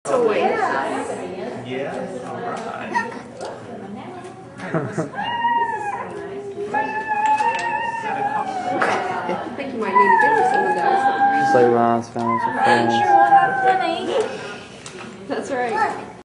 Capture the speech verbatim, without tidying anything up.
Toys. Yeah, all right. I think you might need to give her some of those. Just like last family. Thanks for having me. That's right.